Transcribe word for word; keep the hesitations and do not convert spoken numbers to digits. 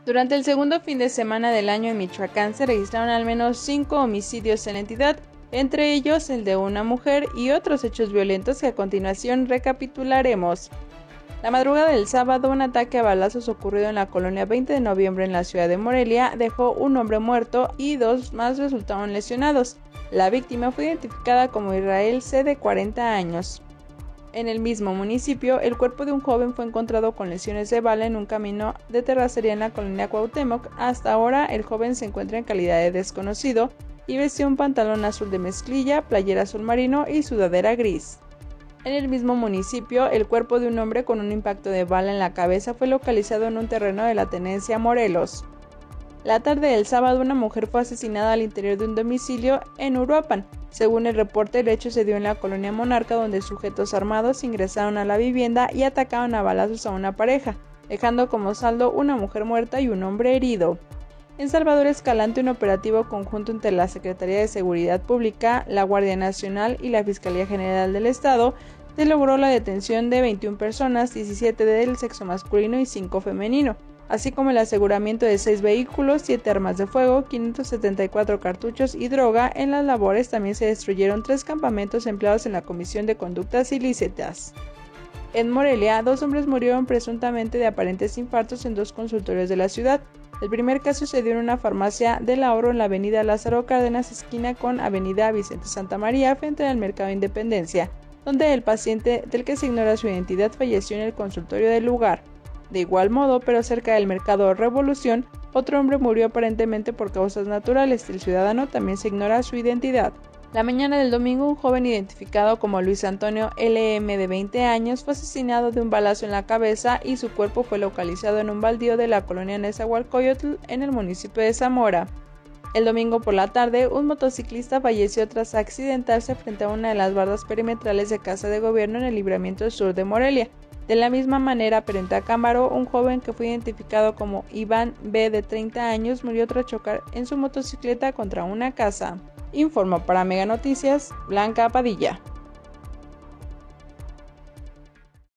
Durante el segundo fin de semana del año en Michoacán se registraron al menos cinco homicidios en la entidad, entre ellos el de una mujer y otros hechos violentos que a continuación recapitularemos. La madrugada del sábado, un ataque a balazos ocurrido en la colonia veinte de noviembre en la ciudad de Morelia dejó un hombre muerto y dos más resultaron lesionados. La víctima fue identificada como Israel C., de cuarenta años. En el mismo municipio, el cuerpo de un joven fue encontrado con lesiones de bala en un camino de terracería en la colonia Cuauhtémoc. Hasta ahora, el joven se encuentra en calidad de desconocido y vestía un pantalón azul de mezclilla, playera azul marino y sudadera gris. En el mismo municipio, el cuerpo de un hombre con un impacto de bala en la cabeza fue localizado en un terreno de la tenencia Morelos. La tarde del sábado, una mujer fue asesinada al interior de un domicilio en Uruapan. Según el reporte, el hecho se dio en la colonia Monarca, donde sujetos armados ingresaron a la vivienda y atacaron a balazos a una pareja, dejando como saldo una mujer muerta y un hombre herido. En Salvador Escalante, un operativo conjunto entre la Secretaría de Seguridad Pública, la Guardia Nacional y la Fiscalía General del Estado se logró la detención de veintiuna personas, diecisiete del sexo masculino y cinco femenino, así como el aseguramiento de seis vehículos, siete armas de fuego, quinientos setenta y cuatro cartuchos y droga. En las labores también se destruyeron tres campamentos empleados en la Comisión de Conductas Ilícitas. En Morelia, dos hombres murieron presuntamente de aparentes infartos en dos consultorios de la ciudad. El primer caso se dio en una farmacia del ahorro en la avenida Lázaro Cárdenas, esquina con avenida Vicente Santa María, frente al Mercado Independencia, donde el paciente, del que se ignora su identidad, falleció en el consultorio del lugar. De igual modo, pero cerca del Mercado Revolución, otro hombre murió aparentemente por causas naturales. El ciudadano también se ignora su identidad. La mañana del domingo, un joven identificado como Luis Antonio L M, de veinte años, fue asesinado de un balazo en la cabeza y su cuerpo fue localizado en un baldío de la colonia Nezahualcóyotl, en el municipio de Zamora. El domingo por la tarde, un motociclista falleció tras accidentarse frente a una de las bardas perimetrales de Casa de Gobierno en el Libramiento Sur de Morelia. De la misma manera, pero en Tacámbaro, un joven que fue identificado como Iván B., de treinta años, murió tras chocar en su motocicleta contra una casa. Informó para Mega Noticias, Blanca Padilla.